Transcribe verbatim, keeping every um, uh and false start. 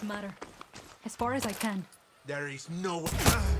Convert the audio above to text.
matter. As far as I can. There is no...